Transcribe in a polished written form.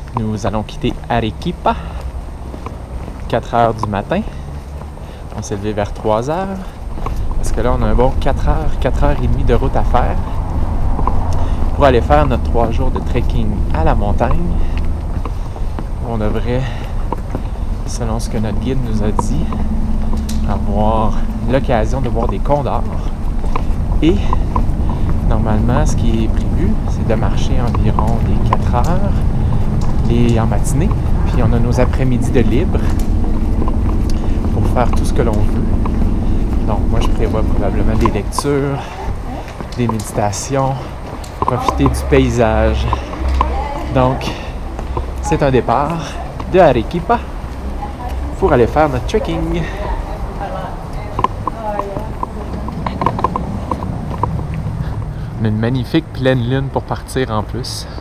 Nous allons quitter Arequipa, 4 heures du matin. On s'est levé vers 3 heures, parce que là, on a un bon 4 heures, 4 heures et demie de route à faire pour aller faire notre 3 jours de trekking à la montagne. On devrait, selon ce que notre guide nous a dit, avoir l'occasion de voir des condors. Et normalement, ce qui est prévu, c'est de marcher environ les 4 heures en matinée. Puis on a nos après-midi de libre pour faire tout ce que l'on veut. Donc moi, je prévois probablement des lectures, des méditations, profiter du paysage. Donc, c'est un départ de Arequipa pour aller faire notre trekking. On a une magnifique pleine lune pour partir en plus.